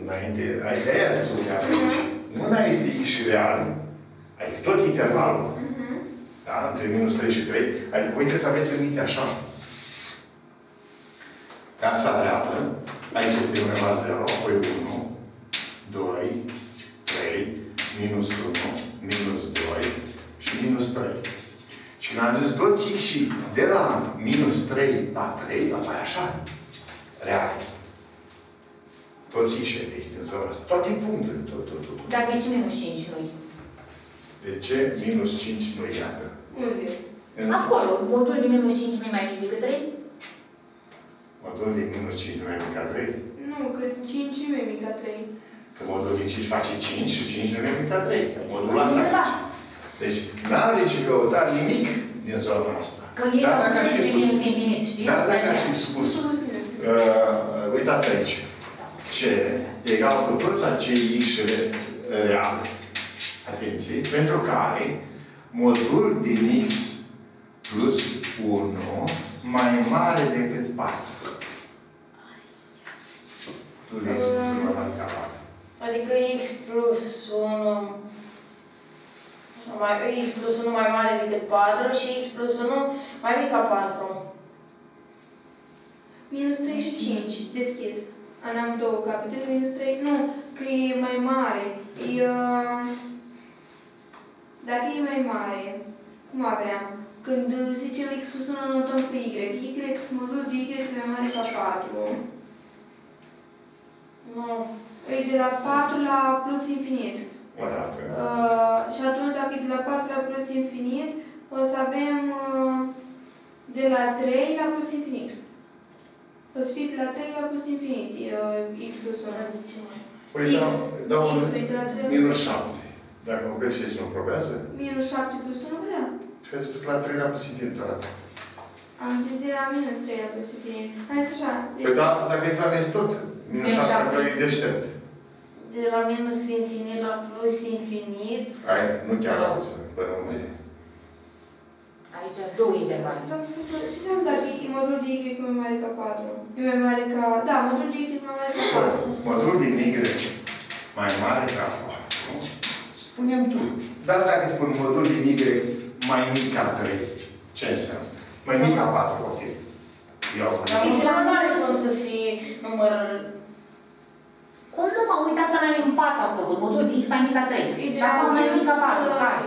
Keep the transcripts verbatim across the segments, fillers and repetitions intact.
înainte, ai de aia să uite aici. Una este x și real, adică tot intervalul. Da? Între minus trei și trei. Adică voi trebuie să aveți în minte așa. Taxa reală, aici este undeva zero, apoi unu, doi, trei, minus unu, minus doi și minus trei. Și când am zis tot x și de la minus trei la trei, apoi așa, real. Toți x și deci din zona asta. Toate punctele, tot, tot, tot. Dar de ce minus cinci nu-i? De ce minus cinci nu iată? Unde? Acolo, modul de minus cinci nu-i mai mic decât trei? Modul de minus cinci nu e mai mic ca trei? Nu, că cinci nu e mic ca trei. Că modul de cinci face cinci și cinci nu e mai mic ca trei. Modul ăsta face. Deci, n-are ce căuta nimic din zona asta. Că e dar dacă aș fi spus, infinit, știi? dar dacă aș fi spus, uh, uitați aici, C egal cu toți acei x reale. Atenție, pentru care modul din x plus unu mai mare decât patru. Tu de x plus unu mai mare ca patru. Adică x plus unu mai, x plus unu mai mare decât patru și x plus unu mai mic ca patru. Minus trei și cinci, deschis. Am două capitole, minus trei. Nu, că e mai mare. E, uh, dacă e mai mare, cum aveam? Când zicem x plus unu, notăm cu y. Y, modul de y e mai mare ca patru. Nu. E de la patru la plus infinit. Uh, și atunci, dacă e de la patru la plus infinit, o să avem uh, de la trei la plus infinit. O să fie de la trei la plus infinit, uh, x plus unu. Păi dau, dau un minus la șapte. Dacă mă greșești, nu probează? minus șapte plus unu, da. Și ai spus la trei la plus infinit arată. Am zis de la minus trei la plus infinit. Hai să așa. Păi da, dacă ești la minus tot, minus șapte, că e deștept. De la minus infinit la plus infinit. Hai, nu chiar la plus, până unde e. Aici sunt două intervale. Doamne profesor, ce înseamnă dacă e modul de y e mai mare ca patru? E mai mare ca... Da, modul de y e mai mare ca patru. Modul din y mai mare ca patru. Spune-mi tu. Dar dacă spun modul din y mai mic ca trei, ce înseamnă? Mai mic ca patru, ok. Dar de la mare o să fie numărul... Cum nu mă uitați la în fața asta, modul de x mai mic ca trei. Și acum mai mic ca patru, care?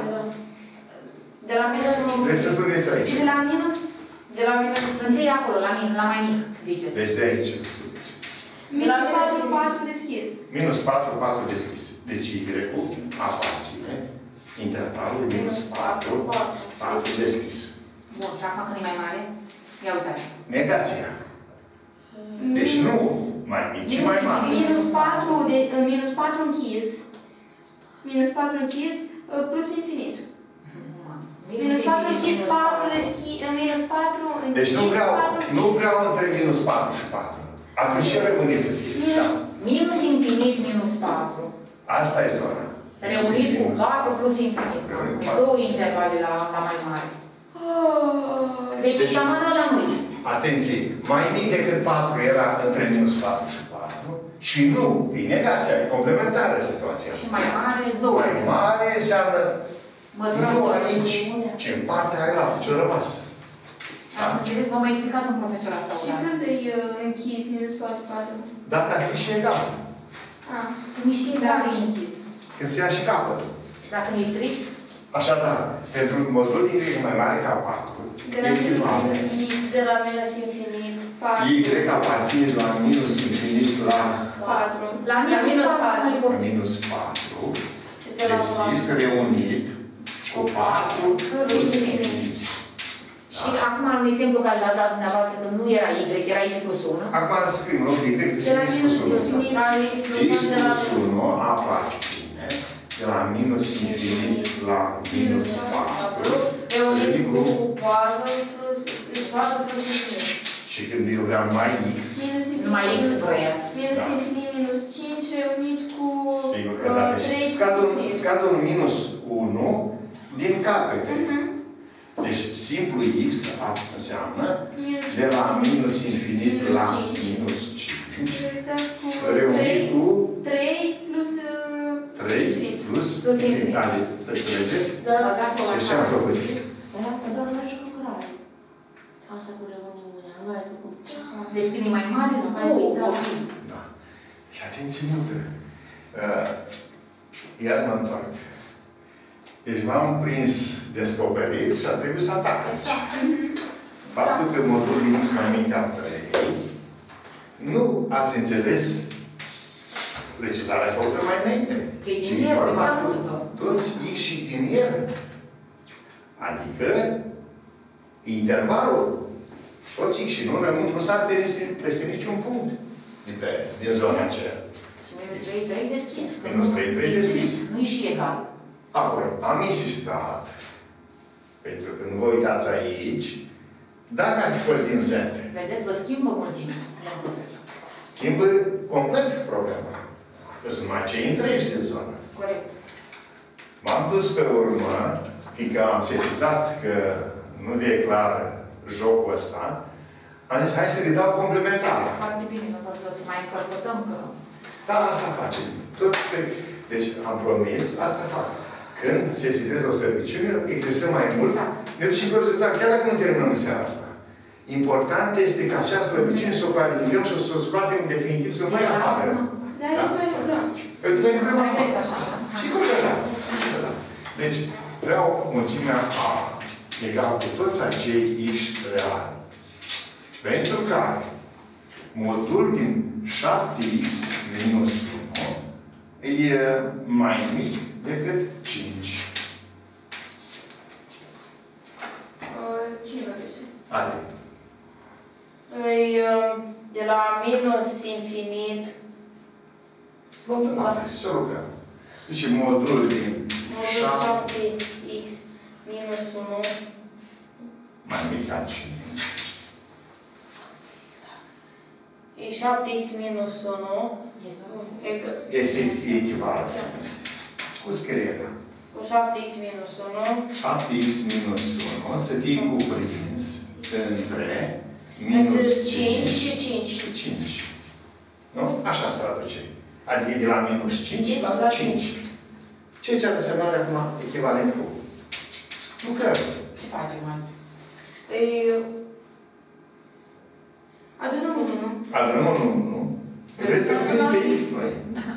De la minus... Vrei să puneți aici. De la minus... De la minus... Întâi acolo, la mic, la mai mic, ziceți. Deci de aici. Minus patru, patru deschis. Minus patru, patru deschis. Deci y-ul aparține intervalul minus patru, patru deschis. Bun, și acum când e mai mare? Ia uitați. Negația. Deci nu mai mic, ci mai mare. Minus patru, de, minus patru închis. Minus patru închis plus infinit. Minus patru închis, patru deschis, minus patru închis, deci nu vreau, patru nu vreau între minus patru și patru. Atunci ce rămâne să fie? Da. Minus infinit minus patru. Asta e zona. Reunit cu patru plus infinit. Două intervale la, la mai mare. Deci, deci rămână rămâi. Atenție! Mai mic decât patru era între minus patru și patru. Și nu, e negația, e complementară situația. Și mai mare e două. Mai mare înseamnă nu aici, ci în partea aia, ce-a rămas. Ați înțeles? V-am mai explicat un profesor asta. Și când e închis minus patru, patru? Dacă ar fi și egal. Ah. Când e și egal e închis. Când se ia și capătul. Dacă nu e strict? Așadar, pentru modul y mai mare ca patru, echivalent. De la minus infinit. Y aparține la minus infinit la patru. La minus patru. La minus patru. Deschis, reunit cu patru plus infinit. Și acum, în exemplu care l-a dat dumneavoastră, când nu era y, era x plus unu. Acum scriem loc de y, zice x plus unu. x plus unu aparține de la minus infinit la minus patru. Reunit cu patru plus infinit. Și când eu vreau mai x, numai x vreați. Minus infinit minus cinci reunit cu trei. Scad un minus unu din capete. Deci, simplu x înseamnă de la minus infinit la minus cinci, reunit cu Plus infinit. Să înțelegeți? Da. Și ce am făcut? Dar asta doar la și lucrare. Asta cu reuniunea, nu ai făcut. Deci când e mai mare, Nu nu ai uitat. Da. Și atenție multă. Uh, iar mă întorc. Deci m-am prins descoperit și a trebuit să atac. Exact. Faptul că modulul din X mai mic ca trei, nu ați înțeles precizarea făcută mai înainte. Că e din el, vorba pe tot- toți X și din el. Adică intervalul. Toți X și nu rămân, nu s-ar peste, peste niciun punct din, pe, din zona aceea. Și minus trei, trei deschis. Minus trei, trei deschis. Nu e și egal. Apoi, am insistat, pentru că nu vă uitați aici, dacă ar fi fost din set, Vedeți, vă schimbă mulțimea. schimbă complet problema. Că sunt mai cei întregi din zonă. Corect. M-am dus pe urmă, fiindcă am sesizat că nu e clar jocul ăsta, am zis, hai să le dau complementare. Foarte bine, nu pot să mai încălcătăm că... Da, asta facem. Tot pe... Deci am promis, asta fac. Când sesizez o slăbiciune, exersăm mai mult, Exact. ne ducem pe rezultat, chiar dacă nu terminăm în seara asta. Important este ca această slăbiciune să o clarificăm și să o scoatem definitiv, să nu mai apară. Dar aici mai lucrăm. Pentru că nu Mai vreți așa? Sigur că da. Sigur că da. Deci, vreau mulțimea A egal cu toți acei X reali. Pentru care modul din șapte X minus unu e mai mic decât cinci. Uh, Cine vorbește? Ade. Păi, uh, de la minus infinit, Vom da. Să lucrăm. Deci modul din modul șapte șapte x minus unu, mai mic ca cinci. e șapte x minus unu, egal- Este echivalent cu scrierea. cu șapte x minus unu, șapte X minus unu să fie cuprins între minus între cinci cinci și cinci. și cinci. Nu? Așa se traduce. Adică de la minus cinci la cinci. Ce ce ar însemna de acum echivalent cu? Nu cred. Ce facem, mai? Păi, Adunăm unul, nu? Adunăm unul, nu? Vreți să punem pe X noi.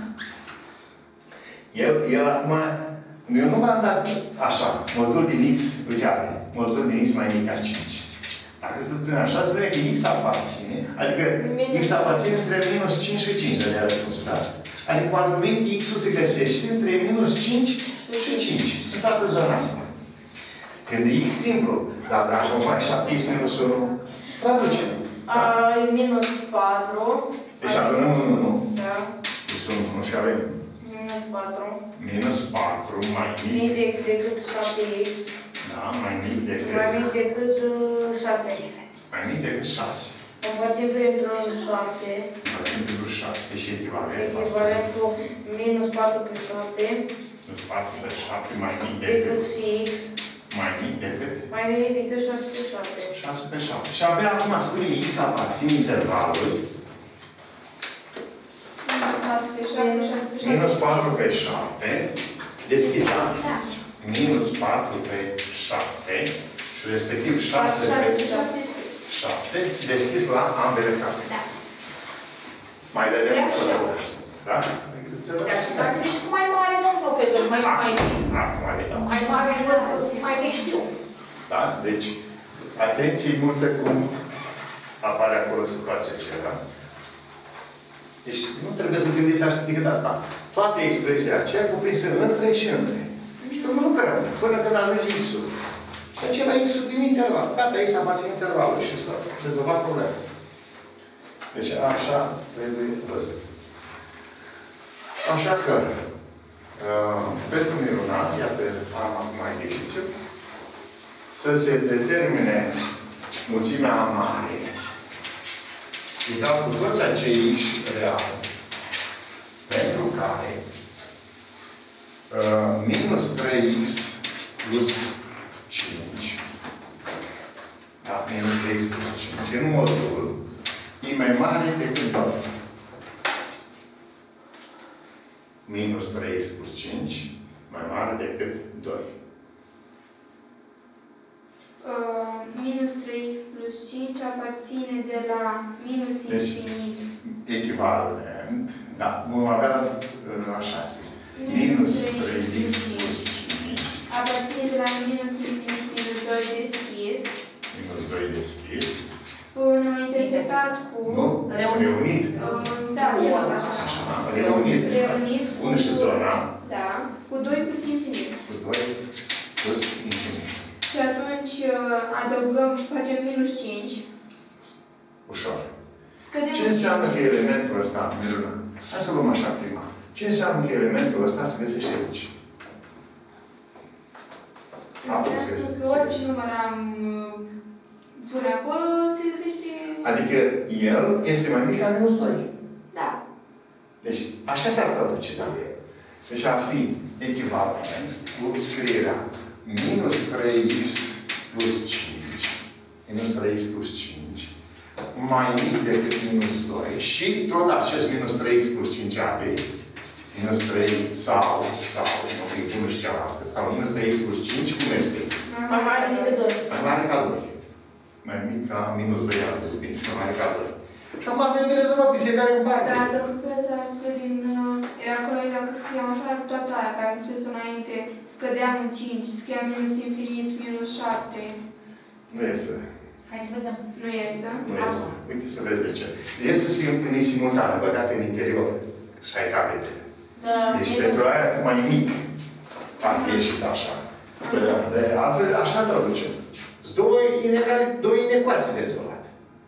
El, el acum, eu nu v-am dat așa, modul din X, uite, modul din X mai mic ca cinci. Dacă se pune așa, spune că X aparține, adică X aparține între minus cinci și cinci, de răspunsul, da? Adică cu alt cuvânt, X-ul se găsește între minus cinci și cinci. În toată zona asta. Când e X simplu, dar dacă o faci șapte X minus unu, traducem. a, e minus patru. Deci adunăm unu, nu? Da, Deci unu și avem minus patru. minus patru mai Mic mic, de- decât șapte x, da, mai mic decât, mai mic decât uh, șase. mai mic decât șase. Împărțim pentru șapte, Mai mic decât șase și echivalent. echivalent cu minus patru pe șapte, Minus patru pe șapte mai mic decât decât, și x, mai mic decât mai mic decât șase pe șapte. șase pe șapte. Și abia acum spune X aparține intervalului Minus patru pe șapte, șase pe șapte. minus patru pe șapte, deschid, da? Minus patru pe șapte și respectiv șase pe șapte, deschis la ambele capete. Da. Mai dădem o dată. Da? Dar și dați și cu mai mare, domn profesor, mai mai Acum le dăm. mai mare, mai mic știu. Da? Deci, atenție multă cum apare acolo situația aceea. Deci, nu trebuie să gândiți așa decât data. Toate expresia aceea cuprinsă între și între. Și nu lucrăm, până când ajunge X-ul. Și acela X-ul din interval. Gata, X aparține intervalul și s-a rezolvat problema. Deci, așa trebuie văzut. Așa că, uh, pentru minunat, iată, am acum exercițiu, să se determine mulțimea mare, egal cu toți acei X reali, pentru care uh, minus trei X plus cinci, da, minus trei X plus cinci, în modul, e mai mare decât doi. Minus trei X plus cinci, mai mare decât doi. Uh, minus trei x plus cinci aparține de la minus Deci, infinit. Echivalent, da, vom avea uh, așa scris. Minus trei x plus cinci. Aparține de la minus infinit minus doi deschis. Minus doi deschis. Până am intersectat cu... Nu? Reunit. Reunit. Uh, da, se văd așa. Așa, reunit. Reunit cu... Unul și zona. Da, cu doi plus infinit. Cu doi plus infinit. Și atunci uh, adăugăm, facem minus cinci. Ușor. Scădem Ce înseamnă că elementul ăsta, Miruna? Hai să luăm așa prima. Ce înseamnă că elementul ăsta se găsește aici? Înseamnă că orice număr am uh, pune acolo, se găsește... Adică el este mai mic ca minus doi. Da. Deci, așa s-ar traduce, da? Deci ar fi echivalent cu scrierea minus trei x plus cinci, minus trei x plus cinci, mai mic decât minus doi și tot acest minus trei x plus cinci are minus trei sau, sau, nu fi unu și cealaltă, sau minus trei x plus cinci, cum este? Mai mare decât doi. Mai mare ca doi. Mai mic ca minus doi, am văzut bine, mai mare ca doi. Și acum avem de rezolvat pe fiecare în parte. Da, dar profesor, că din... Uh, era corect dacă scriam așa toată aia, care am scris înainte, scădeam în cinci, scriam minus infinit, minus șapte. Nu iese. Hai să vedem. Nu iese? Nu iese. Uite să vezi de ce. Iese să fie întâlnit simultan, băgate în interior. Și ai capetele. Da. Deci pentru aia cu mai mic, ar fi ieșit așa. De, de altfel, așa traducem. Sunt două, inegali, două inecuații de rezolvat.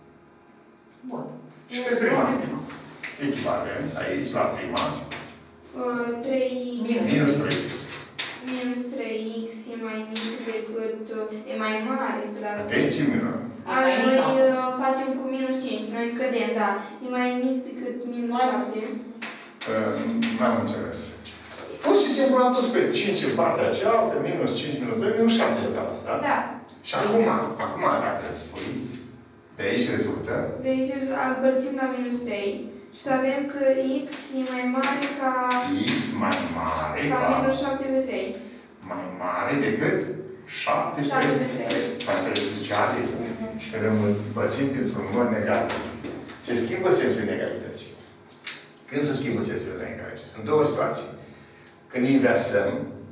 Bun. Și pe prima. Echivalent, aici, la prima. Uh, trei x Minus trei x. minus trei x e mai mic decât... Uh, e mai mare. Dacă... Atenție, Miruna. Are, noi uh, facem cu minus cinci. Noi scădem, da. E mai mic decât minus șapte. Uh, N-am înțeles. Pur și simplu am dus pe cinci în partea cealaltă, minus cinci, minus doi, minus șapte de fapt, da? Da. Și acum, acum dacă spui, de aici rezultă, Deci împărțim la minus trei și să avem că x e mai mare ca... x mai mare ca ca, minus șapte pe trei. mai mare decât șapte pe șapte pe trei. trei. S-a înțeles ce are? Când îl împărțim pentru un număr negativ, se schimbă sensul inegalității. Când se schimbă sensul inegalității? Sunt două situații. Când inversăm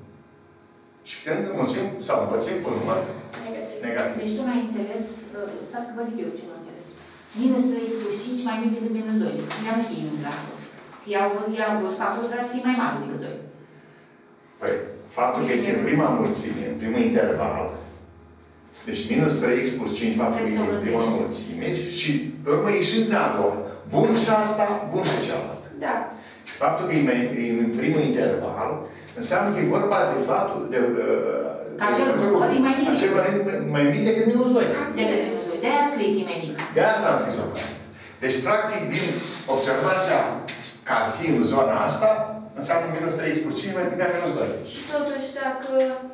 și când înmulțim sau împărțim cu un număr negativ. Deci tu n-ai înțeles, stați că vă zic eu ce nu înțeles. Minus trei x plus cinci mai mic decât minus doi. Ea nu știe nimic la spus. Ea au văzut că acolo vrea să fie mai mare decât doi. Păi, faptul că este în prima mulțime, în primul interval, deci minus trei x plus cinci, faptul că este în prima mulțime, și pe urmă ieșind de a doua. Bun și asta, bun și cealaltă. Da. Și faptul că e, mai, e în primul interval, înseamnă că e vorba de faptul de... Că acel număr e mai mic. Acel mai mic decât minus doi. Decât minus doi. De-aia scrie că e mai mic. De asta am scris-o pe asta. Deci, practic, din observația că ar fi în zona asta, înseamnă minus trei x plus cinci mai mic ca minus doi. Și totuși dacă...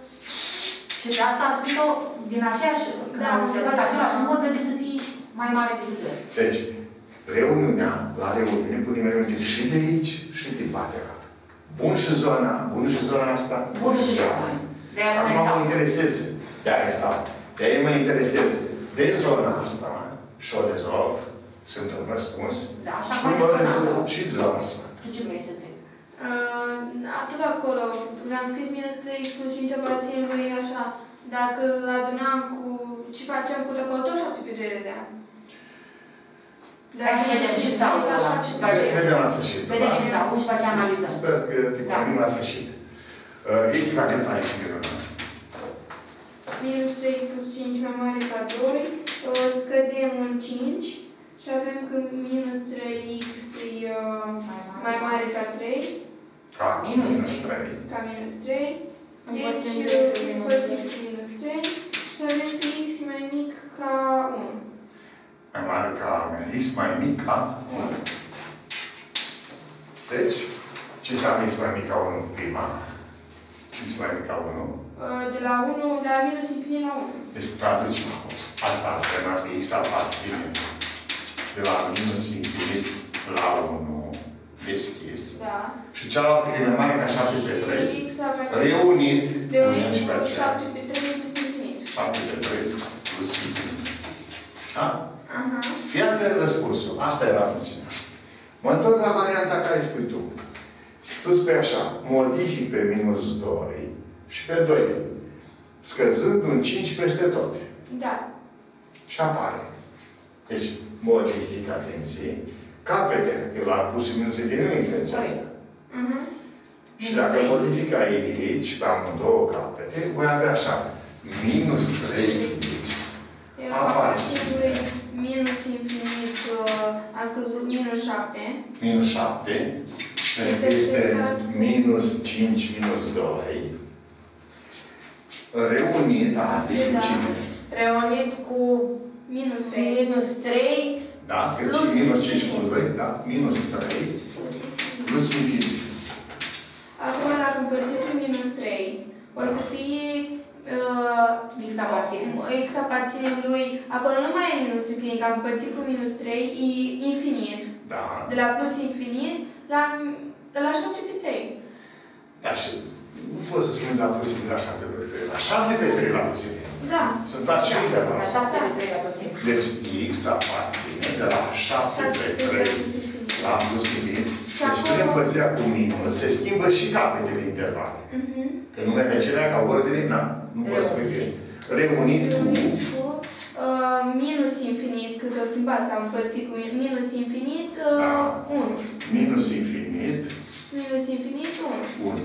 Și de asta a scris-o din aceeași, când Da, am observat da. același număr, trebuie să fie mai mare decât doi. Deci, reuniunea, la reuniune, putem reuni și de aici și din partea altă. Bun și zona, bun și zona asta. Bun și zona. De-aia Acum rămâne mă sau. interesez, de-aia sau, de-aia mă interesez de zona asta și o rezolv, sunt un răspuns. Da, așa și mai nu mă e rezolv zona. și zona asta. Tu ce vrei să trec? Uh, atât acolo, când am scris minus trei x plus cinci aparține lui așa, dacă adunam cu... ce faceam cu acolo, tot șapte pe trei dădea. Hai să vedem și sau ăla. și după aceea. Vedem la sfârșit. Vedem da? și sau, și după aceea analizăm. Sper că te Da. vorbim la sfârșit. Uh, echivalent aici, Miruna. Minus trei plus cinci mai mare ca doi, uh, scădem în cinci și avem că minus trei x e uh, mai mare ca trei, Ca Minus minus trei. ca minus trei. Deci Împărțim uh, direct cu minus împărțim trei. cu minus trei și avem că x e mai mic ca unu. Mai mare ca x mai mic ca unu. Deci, ce înseamnă x mai mic ca unu prima? X mai mic ca unu. Uh, De la unu, de la minus infinit la unu. Deci traducem asta, înseamnă că x aparține de la minus infinit la unu deschis. Da. Și cealaltă că e mai mare ca șapte pe trei. X aparține. Reunit. Reunit și pe cu aceea. șapte pe trei plus infinit. șapte pe trei plus infinit. Da? Aha. Iată răspunsul. Asta era puțină. Mă întorc la varianta care spui tu. Tu spui așa, modific pe minus doi și pe doi, scăzând un cinci peste tot. Da. Și apare. Deci, modific, atenție, capete, că la plus și minus infinit nu influențează. Mhm. Și dacă modific aici, pe amândouă capete, voi avea așa, minus trei x aparține. Minus infinit, uh, a scăzut minus șapte. Minus șapte. Este minus cinci, minus doi. Reunit, adică Da. cine? Reunit cu Minus trei. minus trei Da? Că Plus minus cinci infinit. plus doi, da? Minus trei plus infinit. Acum, dacă împărțim prin minus trei, o să fie uh, X aparține. X aparține lui, acolo nu mai e minus infinit, că am împărțit cu minus trei, e infinit. Da. De la plus infinit la, de la șapte pe trei. Da, și nu pot să spun de la plus infinit la șapte pe trei. La șapte pe trei la plus infinit. Da. Sunt așa de la. La șapte pe trei la posibil. Deci x aparține de la șapte pe trei la plus infinit. Deci când împărția cu minus, se schimbă și capetele intervale. Mhm. Că nu merge acelea ca ordine, na, nu poți să mergi. Reunit cu Reunit cu uh, minus infinit, că s-a schimbat, că am împărțit cu min- minus infinit, uh, Da. unu. minus infinit, Minus infinit, unu. unu.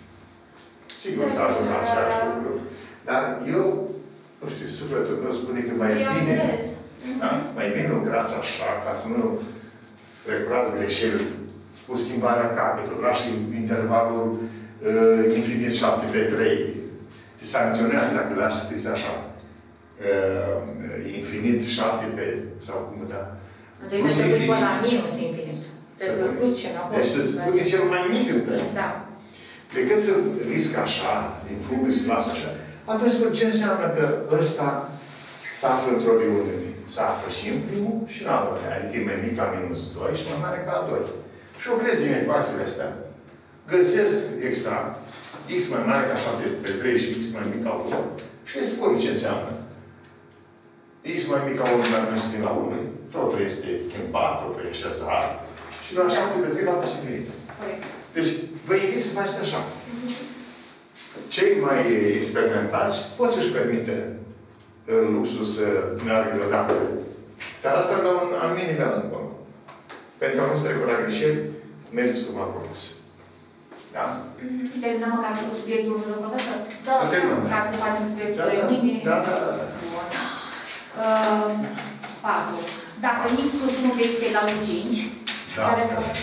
Sigur să ajung la același lucru. Dar eu, nu știu, sufletul meu spune că mai Eu am bine, înțeles. da? Mai bine lucrați așa, ca să nu strecurați greșeli cu schimbarea capitolului. Lași intervalul uh, infinit șapte pe trei. Te sancționează dacă lași scris așa. Uh, infinit șapte pe, sau cum da? Deci Plus trebuie infinit. până la minus infinit. Trebuie să duci înapoi. Deci să-ți pune cel mai mic între. Da. Decât să risc așa, din fugă, să las așa, atunci ce înseamnă că ăsta se află într-o reuniune? Se află și în primul și în al doilea. Adică e mai mic ca minus doi și mai mare ca doi. Și lucrez din ecuațiile astea. Găsesc exact x mai mare ca șapte pe trei și x mai mic ca unu. Și le spun ce înseamnă. X mai mic ca unu, dar nu este la unu. Totul este schimbat, totul e așezat. Și la șapte pe trei la plus infinit. Corect. Deci, vă invit să faceți așa. Cei mai experimentați pot să-și permite luxul să meargă deodată. Dar asta la un anumit nivel încolo. Pentru a nu strecura greșeli, mergeți cum am propus. Da? Terminăm măcar cu subiectul meu, profesor? Da. Terminăm, da. Ca să facem subiectul Da, doi da. mâine. Da, da, da. Bun. Uh, patru. Dacă x plus unu pe x egal cu cinci, Da. care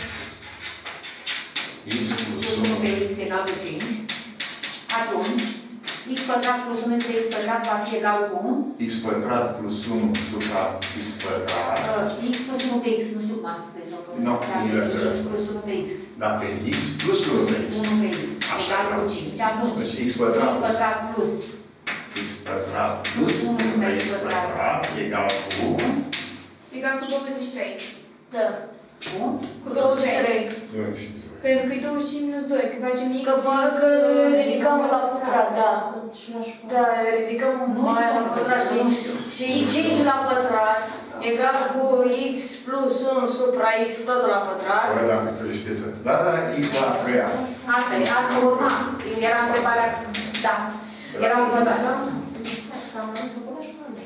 X x plus plus unu unu. pe x egal cu cinci, atunci x pătrat plus unu pe x pătrat va fi egal cu X pătrat plus unu supra X pătrat. uh, x plus unu pe x, nu știu cum am scris, domnul. Nu, Dacă e x referat. plus unu pe x Dacă X plus unu pe X. unu pe x Așa egal era. cu cinci, atunci Deci X pătrat. x pătrat plus X pătrat plus unu pe X pătrat egal cu Egal cu douăzeci și trei. Da. cu Cu douăzeci și trei. nu știu. Pentru că e douăzeci și cinci minus doi, că facem x Că fac, plus, că uh, ridicăm la pătrat, da. Și la școală. Da, ridicăm Nu mai știu, la pătrat și, nu știu. și cinci la pătrat egal cu x plus unu supra x tot la pătrat. Oare dacă tu le știți. Da, da, X la treia. asta e, asta urma. Era întrebarea, da. Era următoarea. Am făcut la școală.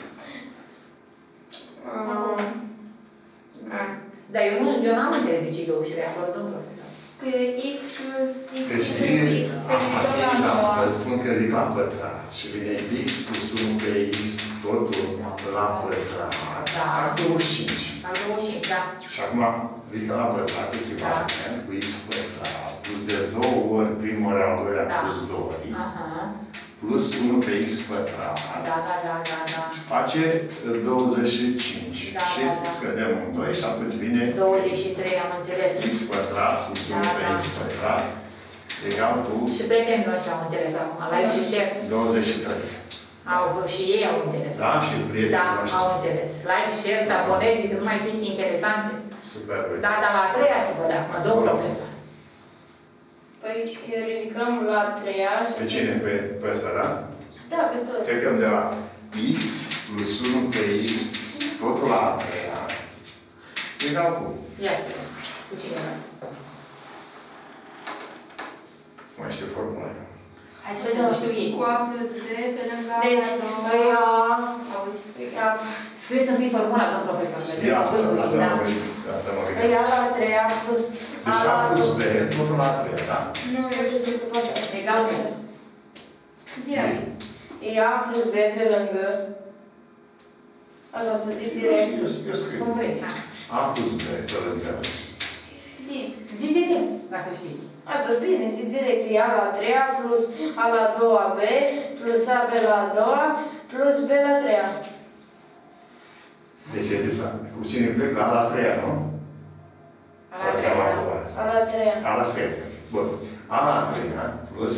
uh, uh, Dar eu nu, eu n-am înțeles de ce e douăzeci și trei acolo, domnul profesor. Că x plus x Deci plus vine, x asta tot la vine, nouă. da, spun că ridic la pătrat și vine X plus unu pe X totul la pătrat. Da. Fac douăzeci și cinci. Al douăzeci și cinci, da. Și acum ridic la pătrat echivalent cu X pătrat plus de două ori primul ori al doilea Da. plus doi Aha. plus unu pe X pătrat. Da, da, da, da, da. Face douăzeci și cinci. Da, Și da, da. scădem un doi și atunci vine douăzeci și trei, am înțeles. X pătrat plus unu Da, pe da. X pătrat egal cu Și prietenii noștri au înțeles acum, la și șef. douăzeci și trei. Au, și ei au înțeles. Da, și prietenii Da, noștri. au înțeles. Like, share, să abonezi, că nu mai chestii interesante. Super. Da, dar la a treia să vă dea, mă, domn profesor. Păi ridicăm la a treia și... Pe cine? Pe, pe ăsta, da? Da, pe toți. Trecăm de la x plus unu pe x, totul la a treia. Egal cu? Ia să vedem. Cu cine vă? Mai știu formula. Hai să vedem, o știu ei. Cu A plus B pe lângă A Deci, la păi doua. A... Auzi? A... Scrieți întâi formula, domn profesor. Ia, asta, asta mă gândesc. Asta mă Păi gândesc. A la a treia plus... Deci A plus B, totul la a treia, da? Nu, Eu eu să zic cu toate. Egal cu. zi ai. E A plus B pe lângă... Asta să zic direct. Eu, eu scriu. Cum vrei, hai. A plus B, pe lângă. Zi. Zi de el, dacă știi. Atât bine, zic direct. E A la a treia plus A la a doua B plus A B la a doua plus B la a treia. Deci ai zis, cu cine plec? La A la a treia, nu? A la Sau- a sau treia. la a doua? A la a treia. A la treia. Bun. A la a treia plus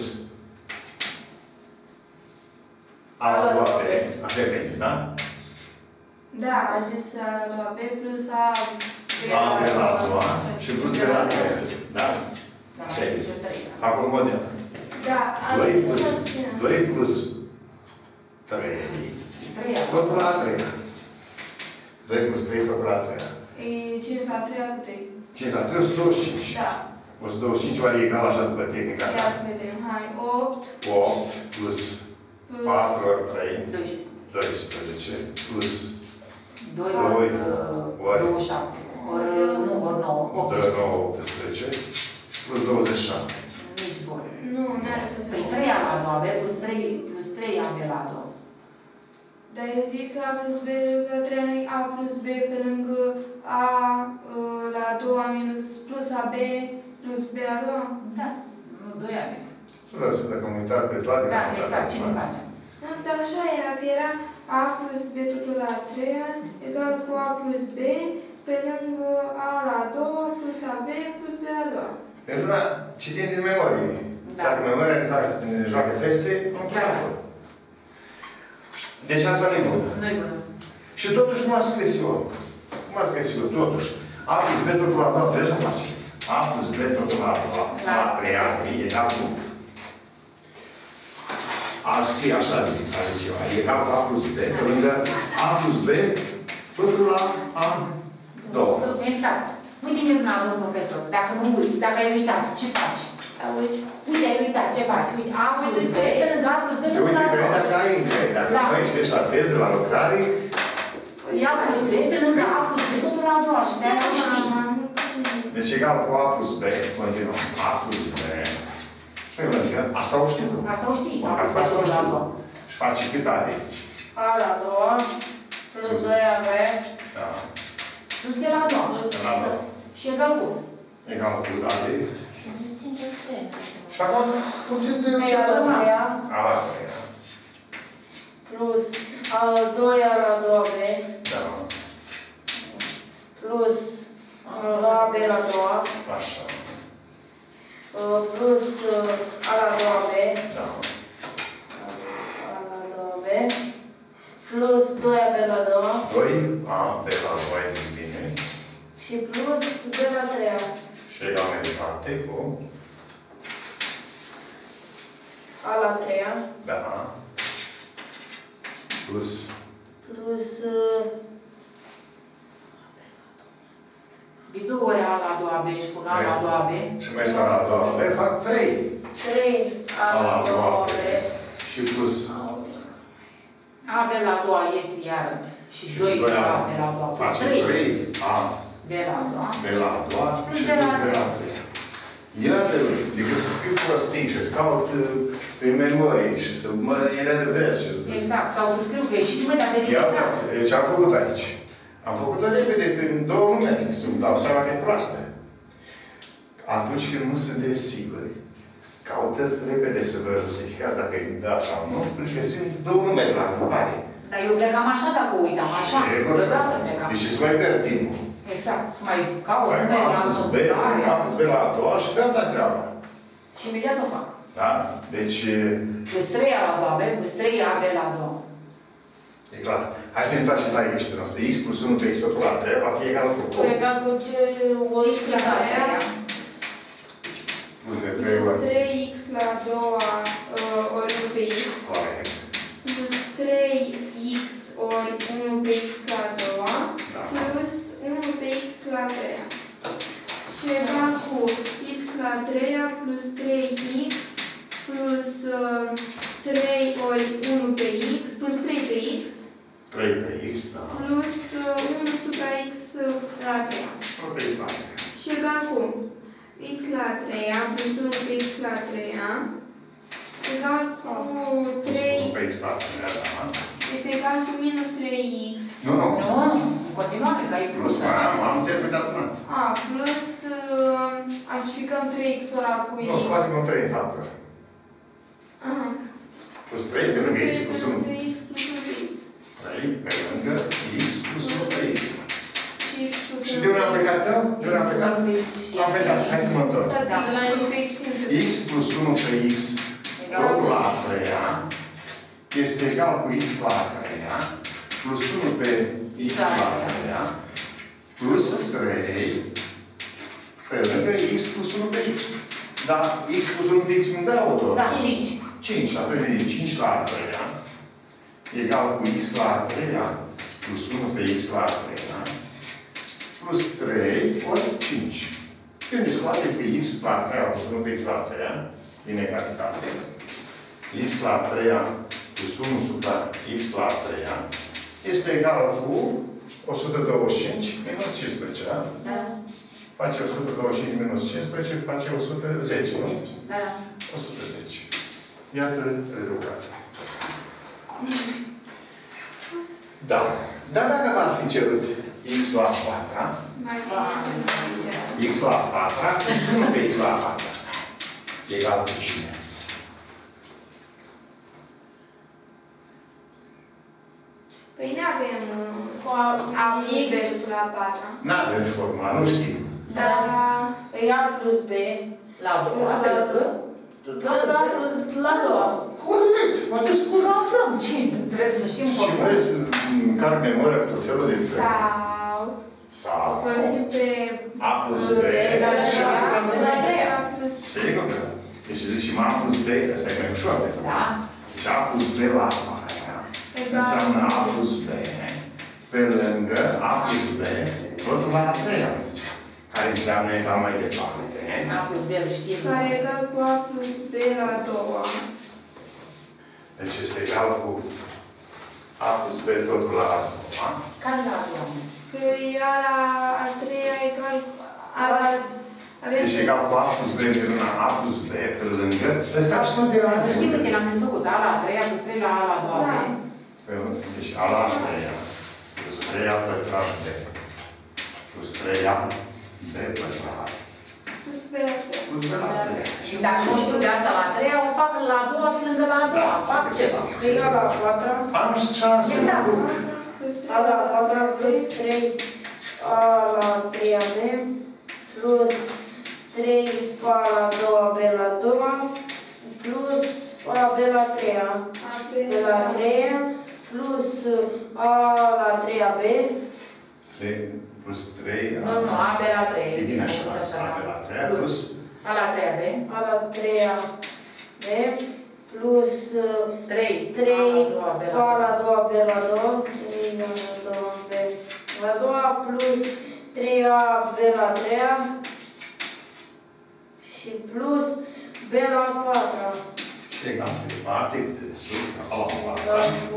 A la a doua B. Așa ai zis, da? Da, a zis A la doua B plus A B A B la a doua și plus B la a treia. Da? Da, Așa ai zis. sunt trei. Fac un model. Da, a doi zis plus, să țină. doi plus trei. Trei. Totul la a treia. doi plus trei, totul la a treia. E cinci la trei cu trei. cinci la trei, o sută douăzeci și cinci. Da. o sută douăzeci și cinci oare e egal așa după tehnica Ia asta? să vedem. Hai, opt opt plus plus patru ori trei, doisprezece. doisprezece, plus Doi Doi ori ori- douăzeci și șapte. Ori, nu, ori nouă. nouă, optsprezece, și plus douăzeci și șapte. Nici bun. Nu, n-are că Păi trei A la a doua B plus trei plus trei A B la a doua. Dar eu zic că A plus B la trei nu A plus B pe lângă A uh, la a doua minus plus A B plus B la a doua. Da. Nu, doi A B. Să dacă am uitat pe toate. Da, am uitat exact. acum. Cine face? Nu, dar așa era, că era A plus B totul la a treia egal cu A plus B pe lângă A la a doua plus A B plus B la a doua. Pentru că citim din memorie. Da. Dacă memoria ne face, ne joacă feste, nu Chiar. prea. Deci asta nu e bună. Nu-i bună. Și totuși cum ați scris eu? Cum ați scris eu? Totuși. A plus B totul la a doua, trebuie să faci. A plus B totul la a doua, la a treia, e egal cu. Aș scrie așa, zic, ca zic eu. E egal cu A plus B, pe lângă A plus B totul la A doua. Exact. Uite minunat, domn profesor. Dacă nu uiți, dacă ai uitat, ce faci? Auzi? Uite, ai uitat, ce faci? Uite, A plus B, pe lângă A plus B, Te tot uiți la în a doua. dacă ai încă, dacă Da. nu ești la teză, la lucrare, A plus B, pe lângă A plus B, totul la a doua. Și de-aia nu știi. deci egal cu A plus B, continuăm. A plus B. Păi, lângă, asta o știu. Asta o știi. A Măcar plus B, asta o totul la a știu. doua. Și face cât are. A la a doua plus doi A B Da. Plus B la a doua. La doua. Și egal cu. Egal cu are. Țin de semn. Și acum, puțin de A la a treia A la treia. plus A doi A la a doua B Da. plus A B la a doua Așa. plus A la a doua B Da. A la a doua B plus doi A B la a doua doi A B la doi, zic bine. și plus B la a treia. Și egal mai departe cu. A la a treia Da. Plus. plus De două ori A la a doua B și cu A la a doua B. Și mai sunt la a doua B, fac trei. trei A la a doua B Și plus. A B la a doua este iară. Și Și doi doi A A. B la a doua. Plus Face trei trei A B la a doua. B la a doua Plus și B la plus a B la a treia. Iată, decât să scriu prostii și să caut uh, în memorie și să mă enervez. și să- Exact. Sau să scriu greșit, mă, dar de Ia exact. uitați, ce am făcut aici. Am făcut-o repede, prin două numeri, să-mi dau seama că e proastă. Atunci când nu sunteți siguri, caută-ți repede să vă justificați dacă e da sau nu, pentru că sunt două numere la întrebare. Dar eu plecam așa dacă o uitam, așa. E corect. Deodată plecam. Deci îți mai pierd timpul. Exact. Să mai caut Mai numere la am pus B, întâmplare. am pus B la a doua și gata treaba. Și imediat o fac. Da? Deci, Plus trei A la a doua B, plus trei A B la a doua. e clar. Hai să ne întoarcem la x noastră. X plus unu pe x totul la trei va fi egal cu Cu egal cu ce o X la treia plus de trei plus ori. trei x la a doua uh, ori unu pe x Corect. plus trei x ori unu pe x la a doua Da. plus unu pe x la a treia. Și egal cu x la a treia plus trei x plus uh, trei ori unu pe x plus trei pe x trei pe x, da. plus uh, unu supra x la a treia. unu pe x la trei. Și egal cu x la a treia plus unu pe x la a treia egal cu trei unu pe x la trei, da. este egal cu minus trei x. Nu, nu. Nu, în continuare, că ai Plus, plus. am, am terminat până. A, plus uh, amplificăm trei x ora cu Nu, x. scoatem un trei în factor. Aha. Plus trei pe lângă x plus unu. pe x plus unu pe x. trei pe lângă x plus unu pe x. Și x plus Și unu de unde am plecat? De unde am plecat? Am plecat. Hai să mă întorc. Dați x plus unu pe x știm ce x plus unu pe x totul la a treia este egal cu x la a treia plus unu pe x la a treia plus trei pe lângă x plus unu pe x. Dar x plus unu pe x îmi dă o tot. Da, cinci. cinci. Atunci vine cinci la a treia egal cu x la a treia plus unu pe x la a treia plus trei ori cinci. Când îi scoate pe x la a treia plus unu pe x la a treia, din egalitate, x la a treia plus unu supra x la a treia este egal cu o sută douăzeci și cinci minus cincisprezece, da? Da. Face o sută douăzeci și cinci minus cincisprezece, face o sută zece, nu? Da. o sută zece. Iată rezultatul. Da. Dar dacă v-ar fi cerut x la a patra, mai bine x la a patra, unu pe x la a patra. Egal cu cine? Păi nu avem Cu uh, a x x la a patra. N-avem formula, nu știm. Dar e a plus b La a doua, pe lângă. la a plus la a doua. Corect, mă descurc. Și aflăm ce trebuie să știm. Și vreți în care memoria cu tot felul de întrebări? sau Sau o folosim pe a plus b la și a a treia, a plus Sigur că. Deci zicem a plus b, ăsta e mai ușor de fapt. Da. Deci a plus b la a patra înseamnă a plus b pe lângă a plus b tot la a treia. Care înseamnă egal mai departe. A plus B, îl știm. care e egal cu a plus b la a doua. Deci este egal cu a plus b totul la a doua. Care la a doua? Că ea la a treia egal cu a la... Avem Deci egal cu a plus b pe lângă a plus b pe lângă. Ăsta știu de la Știi că te l-am desfăcut, a la a treia plus trei la a la a doua. Da. Pe lângă. Deci a la a treia plus trei a pătrat b plus trei a b pătrat plus b la trei. plus b la trei. Și dacă nu știu de asta la a treia, o fac la a doua, fi lângă la a doua. Fac ceva. Egal la a patra. Am șanse să Exact. duc. Plus A la a patra plus trei a la a treia b plus trei a la a doua b la a doua plus a b la a treia a b b la a treia plus a la a treia b trei plus trei. Nu, nu, a B la trei. E bine așa. A B la trei plus A la a treia B. a la a treia b plus trei. trei A la a doua B a la la a doua b la a doua trei a la a doua b la a doua plus trei a b la a treia și plus b la a patra. egal de spate, de sus, a la Egal patra. cu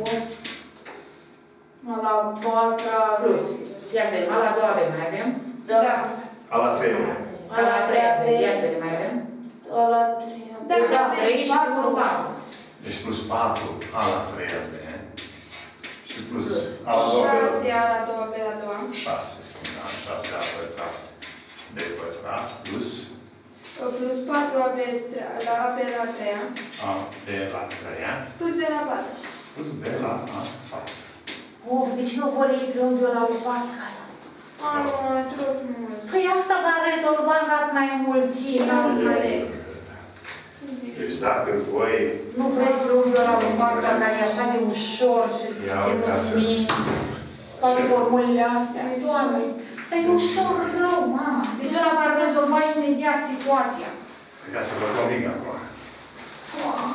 a la a patra Plus. Ia să vedem, a la a doua B mai avem. da, A la trei. a la a treia b Ia să vedem, mai avem. a la a treia b Da, Da, avem trei și patru. unu patru. Deci plus patru a la trei b. Și plus a la doua b. șase a la a doua b la a doua. șase. Da, șase a pătrat b pătrat plus Plus patru a b la a b la a treia. a b la treia Plus b la a patra. plus b la a patru. Uf, deci nu vor ei triunghiul ăla lui Pascal. A, nu, te rog frumos. Păi asta v-am rezolvat, că ați mai înmulțit. Nu înțeleg. Deci dacă voi... Nu vreți vreunul ăla de Pascal, care e așa de ușor și Ia ținut uitați-vă. mie toate formulele astea. Doamne, dar e ușor rău, mama. Deci ăla va rezolva imediat situația. Ca să vă conving acum. Wow.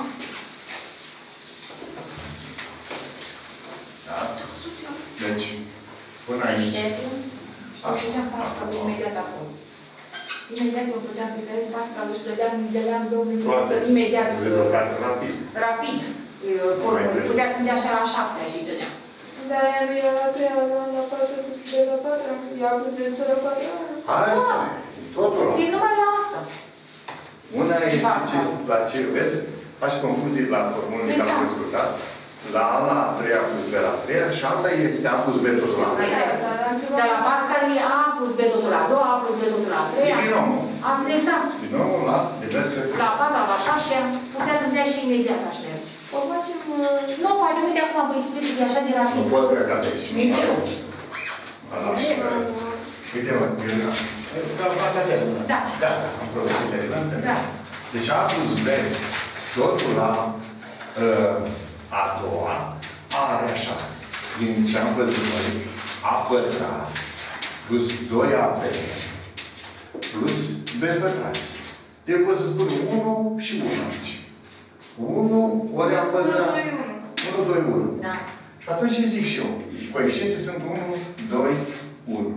Da? Deci, până aici. Și făceam Pascal imediat acolo. Imediat eu făceam pe care Pascal își dădeam, îi dădeam domnului Toate. imediat. Rezolvat rapid. Rapid. Formule. Putea să așa la șaptea și dădeam. Dar ea nu era la treia, la la patru, plus de la patru. Ea plus de la patru. Asta e. Totul ăla. E numai la asta. Una este ce, la ce, vezi, faci confuzii la formulele care am discutat. La A la a treia plus B la a treia și alta este A plus B totul la a treia. De la Pascal e A plus B totul la a doua, A plus B totul la a E treia. binomul. Am exact. Binomul la diverse... La a patra, la a șasea, putea să-mi dea și imediat aș merge. O facem... Nu, facem, uite acum, vă explic, e așa de Nu rapid. pot pleca de aici. Nici eu. Ala, uite-mă, Miruna. Asta te Da. Da, am progresit relevante. Da. Deci A plus B, totul la uh, a doua, are așa, din ce am văzut noi, A pătrat plus doi A B plus B pătrat. Eu pot să spun unu și unu aici. unu ori A pătrat. unu, doi, unu. Da. Și atunci ce zic și eu? Coeficienții sunt unu, doi, unu.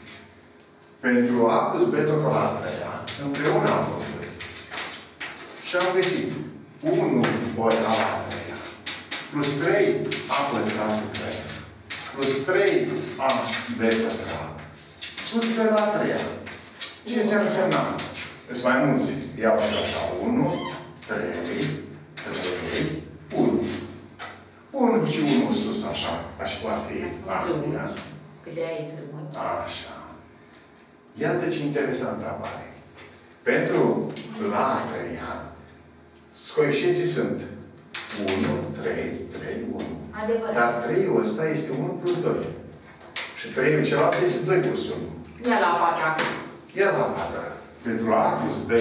Pentru A plus B totul la treia, împreună am făcut. Și am găsit unu ori A la treia, plus trei A pătrat trei, plus trei A B pătrat, plus B la treia. Ceea ce ar însemna? Sunt mai mulți. Iau și așa. unu, trei, trei, unu. unu și unu sus, așa. Așa poate fi partea. Că de aia e trământ. Așa. Iată ce interesantă apare. Pentru la a treia, coeficienții sunt unu, trei, trei, unu. Adevărat. Dar trei-ul ăsta este unu plus doi. Și trei-ul celălalt este doi plus unu. Ia la a patra. Ia la a patra. Pentru A plus B,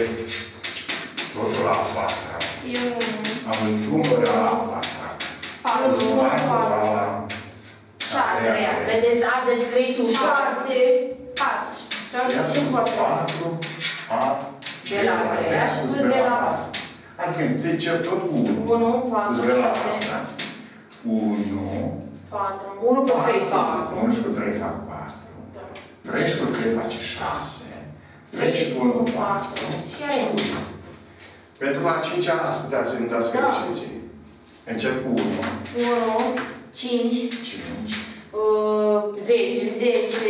totul la a patra. Eu... Am într-un la a patra. Plus patru la a treia. Vedeți, astăzi crești ușor. șase, patru. Ia șase și plus patru. patru A De la a treia și plus de la patru. Adică te cer tot cu unu. unu, Plus patru, B la șapte, patru. unu, patru. unu cu trei, patru. unu și cu trei fac patru. trei și cu trei face șase. trei și cu unu, patru. Și aia. Pentru la cincea ați putea să-mi dați Da. coeficienții. Încep cu unu, unu, cinci, cinci, uh, zece, zece,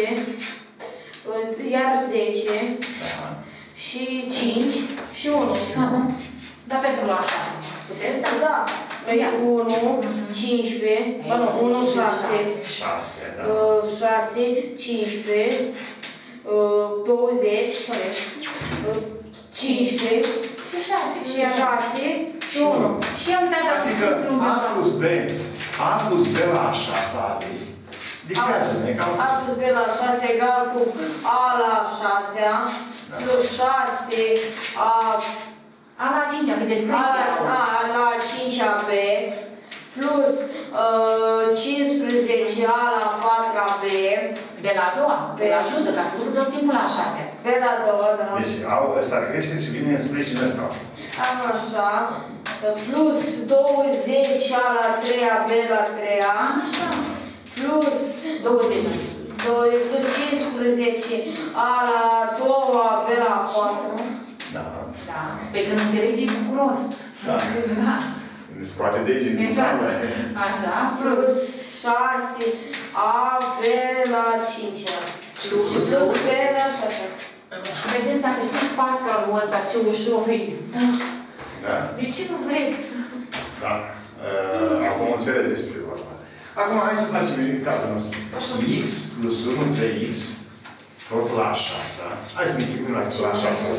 uh, iar zece, da. și cinci, și unu. Aha. Dar pentru la șase. Puteți? Da. Da. Păi unu, cincisprezece, bă, nu, unu, șase, șase, da. uh, șase, cincisprezece, uh, douăzeci, uh, cincisprezece, Și șase. și șase, și unu. Și am dat la Adică A plus B, A plus B la a șasea lui. Dictează-ne că A plus B la șase egal cu A la șasea, plus șase A, A la cincea, cât de A scrie la, A la cincea B, plus uh, cincisprezece A la patra B, De la a doua. De la ajută, ca să nu dăm timpul la a șasea. B la două, da. deci au, ăsta crește și vine în sprijin ăsta. Am așa, plus douăzeci A la treia, B la treia, Așa. plus Două de doi, plus cincisprezece A la doua, B la patru, Da. Da. Pe când înțelegi e bucuros. Da. Da. Îți scoate de zi din Exact. sală. Așa. Plus. plus șase A, B la cincea, Plus. plus B la șasea. Vedeți, dacă știți Pascalul ăsta, ce ușor e. Da? De ce nu vreți? Da. Uh, acum înțeles despre vorba. Acum hai să facem în cazul nostru. X plus unu de X, totul la a șasea. Hai să ne figurăm la la a șasea.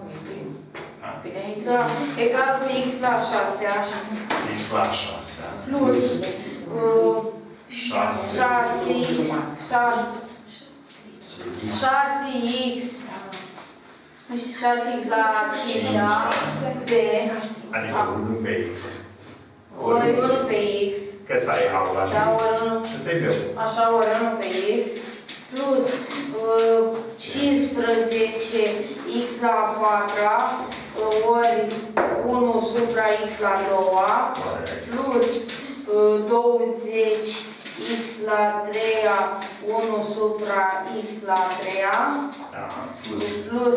Da, egal cu X la șasea, X la a șasea. plus uh, șase. șase, șase, șase X, și șase X la cincea, B, Adică unu pe x. Ori unu pe x. Că ăsta e A la Așa, ori unu. și ăsta e B. Așa, ori unu pe x. Plus uh, cincisprezece x la a patra ori unu supra x la a doua. Plus uh, douăzeci x la a treia, unu supra x la a treia. Da, plus Plus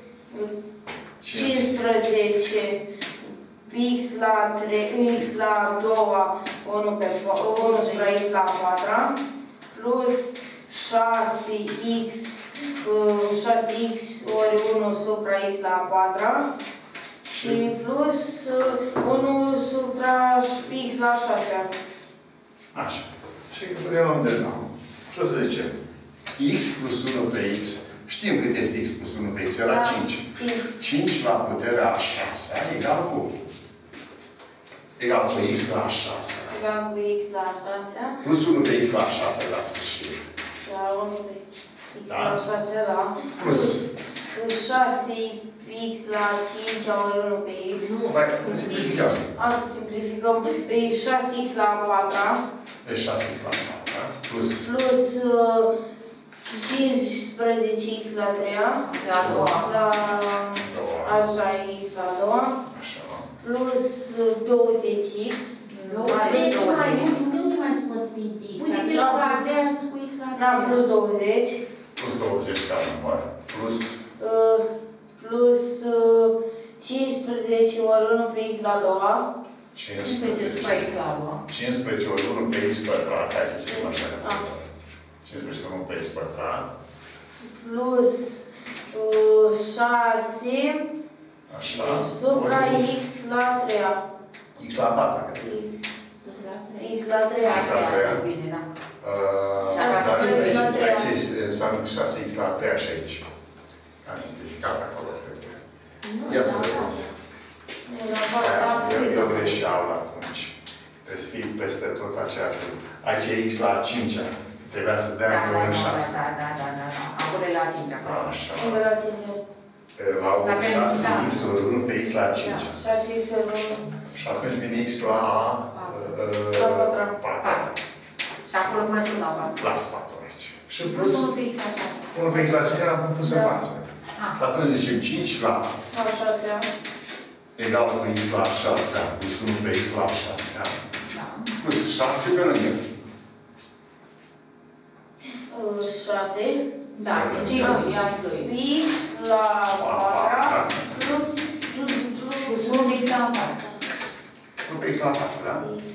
cincisprezece x la a treia, x la a doua, unu pe unu supra x la a patra. Plus șase x, șase x ori unu supra x la a patra. Și plus unu supra x la a șasea. așa. Și reluăm de nou. Și o să zicem x plus unu pe x. Știm cât este x plus unu pe x, era Da, cinci. cinci. cinci la puterea a șasea egal cu? Egal cu x la a șasea. Egal cu x la a șasea. Plus unu pe x la a șasea la sfârșit. La unu pe x Da. la a șasea, da. Plus. Plus șase x la a cincea ori unu pe x. Nu, hai să simplificăm. Asta simplificăm. E șase x la a patra. Deci șase x la patru, plus Plus uh, cincisprezece x la a treia. La a doua. La doua. așa x la a doua. Așa. Plus uh, douăzeci x. douăzeci mai mult. De unde mai scoți pe x? Uite, Adică x x la la trei și cu x la Da, trei. plus douăzeci. Plus douăzeci ca număr. Plus Uh, plus uh, cincisprezece ori unu pe x la a doua. cincisprezece. X la a doua. cincisprezece ori unu pe x pătrat. Hai să scriem așa ca să vedem. cincisprezece ori unu pe x pătrat. Plus uh, șase Așa. supra Ori x la a treia. x la a patra. X, X la trei. x la a treia. X la a treia. Bine, da. Uh, șase dar x la aici- treia. aici înseamnă șase x la a treia și aici. Am simplificat acolo, cred că. Nu, Ia da, să vedem. da. Era Aia, șase. E e o greșeală atunci. Trebuie să fie peste tot aceeași lucru. Aici e x la a cincea. Trebuia să dea Da, acolo da, în da, șase. da, da, da, da, da. Acolo e la cinci acolo. Așa. Unde la cinci? La unu, Avem, șase da. x ori unu pe x la cinci. șase x ori unu. Și atunci vine x la X la patra. patru. Și acolo puneți un la patru. Las patru aici. Și Plus plus unu pe x așa. unu pe x la cinci era pus în Da. față. Ah. Și atunci zicem cinci la La șasea. egal cu x la șasea plus unu pe x la șasea Da. plus șase pe lângă. Uh, șase. Da, deci eu, ea incluie. X la patra. Plus plus Plus plus unu pe x la patru. unu pe x la patru, da? X.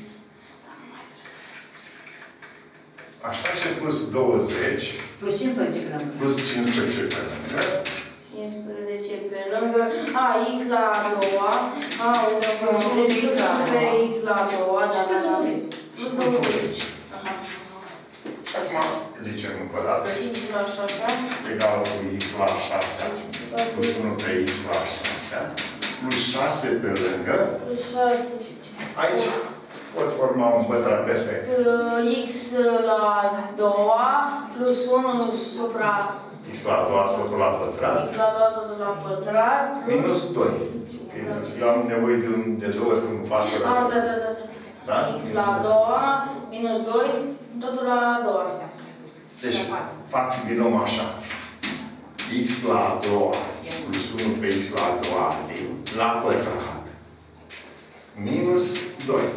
Așa și plus douăzeci Plus cincisprezece pe lângă. plus cincisprezece pe lângă. cincisprezece pe lângă. A, x la a doua. A, uite, plus Plus plus x la a pe doua. x la a doua. Da, da, da. Plus douăzeci. Aha. Acum zicem încă o dată. cinci la șase. Egal cu x la șasea plus unu pe x la șasea plus șase pe lângă. Plus șase. Aici pot forma un pătrat perfect. Uh, X la a doua plus unu supra X la a doua totul la pătrat. X la a doua totul la pătrat plus... Minus doi. Eu am nevoie de, un, de două ori un patru. Ah, da, da, da, da. Da? X la a doua minus doi totul la a doua. Deci fac binom așa. X la a doua plus unu pe x la a doua la pătrat. Minus doi.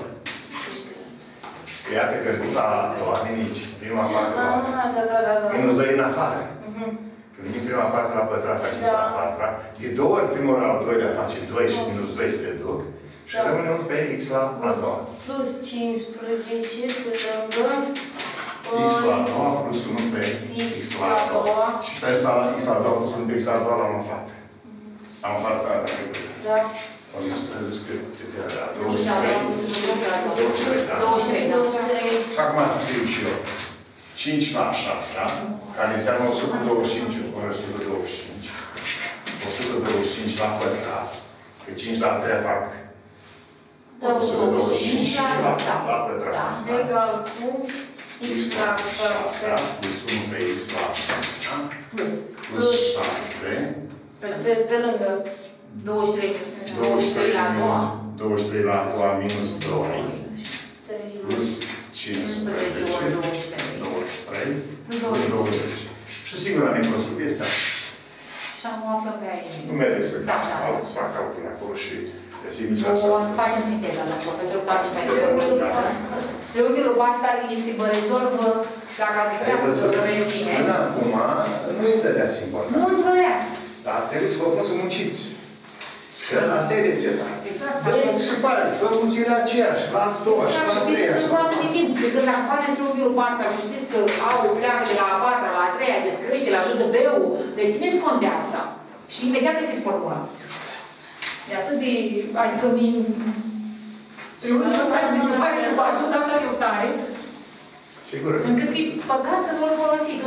Iată că la a doua nimici. Prima parte la Ah, da, da, da, da. minus doi în afară. Mhm. Când vine prima parte la pătrat, face Da. la patra. De două ori primul ori al doilea face doi și minus doi se reduc. Și Da. rămâne un pe x la a doua. Plus cincisprezece pe lângă X la a doua plus unu pe X x la a doua. Și pe asta la x la a doua plus unu pe x la a doua l-am aflat. Am aflat pe data trecută. Da. Am zis, am zis că cât era? X la a doua plus unu pe x la a doua. douăzeci și trei, da? douăzeci și trei, da. douăzeci și trei. Și acum scriu și eu. cinci la șase, care înseamnă o sută douăzeci și cinci ori o sută douăzeci și cinci. o sută douăzeci și cinci la pătrat. Că cinci la a treia fac o sută douăzeci și cinci la, la pătrat. Egal cu X la șase plus unu pe x la șase plus șase pe, pe lângă. douăzeci și trei, douăzeci și trei la a doua. minus, douăzeci și trei la a doua minus doi. Plus cincisprezece ori douăzeci și trei. douăzeci și trei. Plus Plus douăzeci. Și sigur, la necroscopie este așa. Și am aflat pe aici. Nu merge să Da, fac da. alt, să fac calcule acolo și găsim nici așa. O facem sinteza la profesor Taci pentru Triunghiul Pascal este rezolvă dacă ați vrea să reține. Până acum, nu îi dădeați important. Nu îți văreați. Dar trebuie să vă pot să munciți. Că asta e rețeta. Exact. Dă și fără, fă mulțirea aceeași, la a doua și Exact. la Și a bine treia. că vreau să zic timp. Decât dacă faceți triunghiul Pascal și știți că au pleacă de la a patra la a treia, descrește, le ajută B-ul, deci țineți cont de asta. Și imediat găsiți formula. E atât de... Adică mi... Triunghiul ăsta mi se pare că vă ajută așa de tare, Sigur. încât e păcat să nu-l folosiți.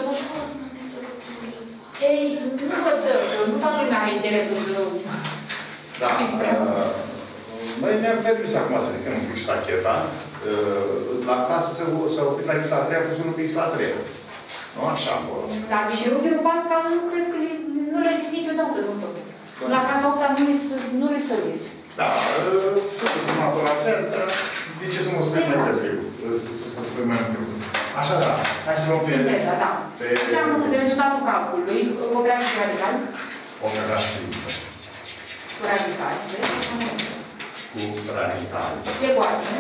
Ei, nu văd, nu toată lumea are interesul să... Da. Uh, noi ne-am permis acum să ridicăm un pic ștacheta. Uh, la clasă s-a oprit la X la trei, a pus unul pe X la trei. Nu așa acolo. La triunghiul Pascal nu cred că le- nu le zis niciodată, nu tot. La clasa opta nu le nu le serviți. Da, sunt la trei, dar de ce să mă spui mai târziu? Să spui mai târziu. Așa, da. Hai să luăm pe... Sinteza, da. pe... Ce am făcut de rezultatul calculului, operații radicali, Operații cu radicali, cu radicali. ecuații,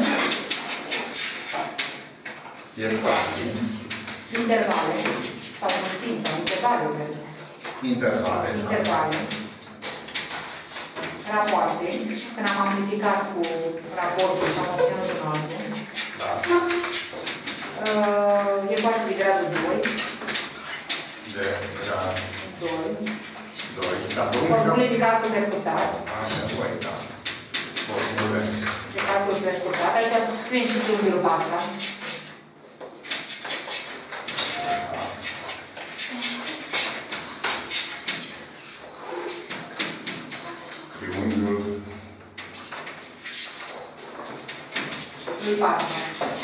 Ecuații. intervale, sau mulțimi, sau intervale, cred. Intervale. Intervale. Rapoarte, când am amplificat cu raportul și am obținut un altul. Da. Uh, ecuații de gradul doi. De grad doi. doi. Da, Formule de calcul prescurtat. Așa, doi, da. Formule. De calcul prescurtat. Aici scriem și triunghiul Pascal. Triunghiul Lui Pascal.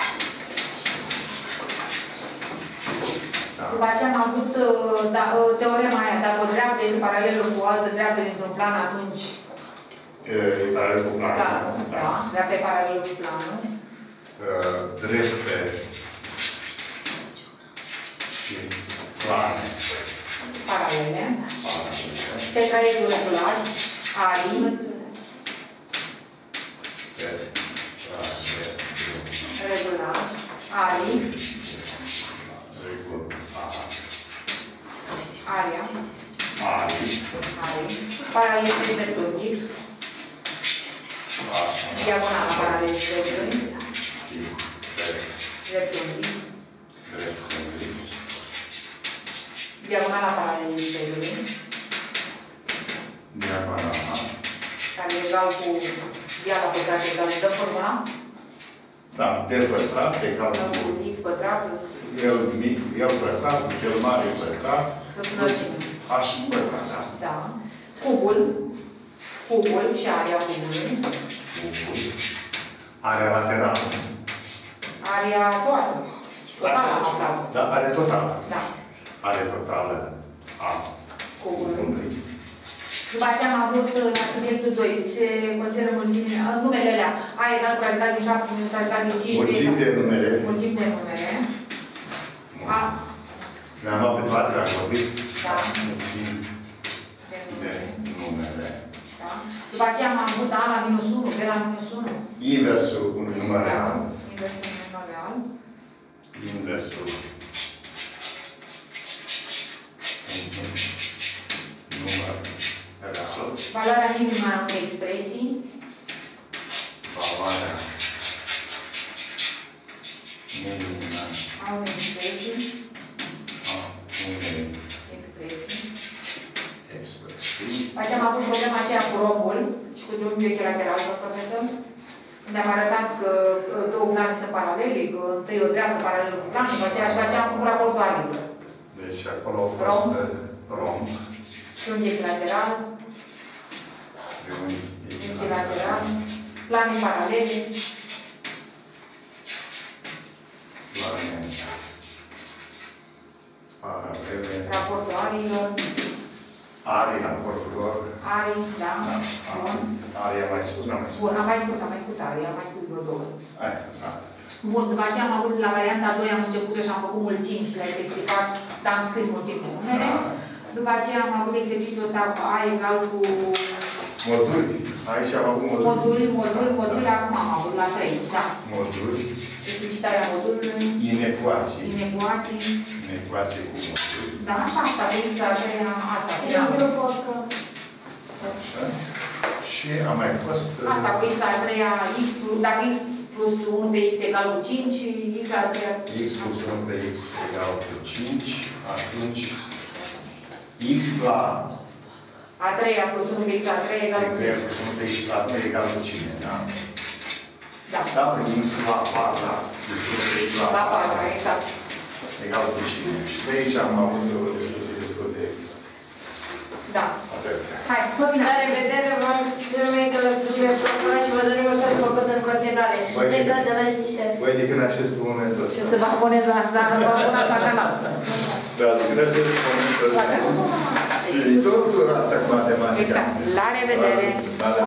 Da. După aceea am avut uh, da, uh, teorema aia. Dacă o dreaptă este paralelă cu o altă dreaptă dintr-un plan, atunci E paralel cu planul. planul. Da. Dreapta e paralelă cu planul. Uh, Drepte și plane. Paralele. Paralele. Tetraedrul regular. Arii. Regular. Arii. Aria. Arii. Arii. Paralel cu dreptunghi. Diagonala paralel cu dreptunghi. Dreptunghi. Diagonala paralel cu dreptunghi. Diagonala. Care e egal cu diaga pătrat egal. Dăm formula? Da, D pătrat egal Dăm cu cu x pătrat plus L mic, L pătrat, L mare pătrat, plus lățime. H pătrat, da? Da. Cubul. Cubul și area cubului. Area laterală. Area toată. Totală aflată. Da, are totală. Da. Are totală a Cubului. cubului. După aceea am avut la subiectul doi, se consideră mulțimile, numele alea, A egal cu radical din șapte minus radical din cinci. Mulțim de numere. Mulțim de numere. A. Le-am luat pe toate, le-am vorbit. Da. Mulțim de numere. Da. După aceea am avut A la minus unu, B la minus unu. Inversul unui număr real. Inversul unui număr real. Inversul unui număr real. Valoarea minimă a unei expresii. Valoarea minimă A unei expresii. a unei Expresii. expresii. După aceea am avut problema aceea cu rombul și cu triunghiul echilateral, vă prometen. Unde am arătat că două plane sunt paralele, că întâi o dreaptă paralelă cu plan și după aceea, și după aceea am făcut raportul arică. Deci acolo a fost Romb. romb. Triunghi echilateral, Triunghi echilateral, plane paralele, plane paralele. raportul arilor, Arii raportul lor. Ari, da? Da. Bun. Aria mai spus, n-am mai spus. Bun, am mai spus, am mai spus Ari, am mai spus vreo două. Aia, da. Bun, după aceea am avut la varianta doi, am început și am făcut mulțimi și le-ai explicat, dar am scris mulțimi de numere. Da. După aceea am avut exercițiul ăsta A egal cu Moduli. Aici am avut moduli. moduli, moduli, moduli, acum am avut la trei, da? Moduli. Explicitarea modulului, Inecuații. inecuații, Inecuații cu moduli. da, așa, asta, de X la trei, asta, da. Așa. Și a mai fost... Asta cu X la trei, X, dacă X plus unu pe X egal cu cinci, X la trei... X plus unu pe X egal cu cinci, atunci X la... A treia plus unu pe X la trei egal cu X cinci. plus unu pe X la trei egal cu cine, da? Da. Da, X la patru, X la La patru, patru, exact. egal cu cine. Și de aici am avut o discuție destul de... Da. Atât. Hai, La continuare. revedere, vă mulțumim că l-ați făcut propunerea și vă dorim o să făcut în continuare. Băi, Ne dați de la și share. Băi, de când aștept un moment ăsta. Și să vă aboneți la sală, vă abonați la canal. Da, de când aștept un moment ăsta. La canal. Și tot asta cu matematica. Exact. La revedere. La